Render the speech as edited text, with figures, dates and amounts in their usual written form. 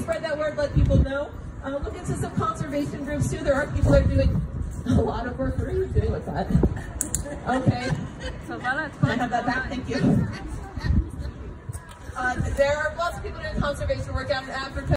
spread that word, let people know. Look into some conservation groups too. There are people that are doing a lot of work. What are you doing with that? Okay. Can I have that back? Thank you. There are lots of people doing conservation work out in Africa.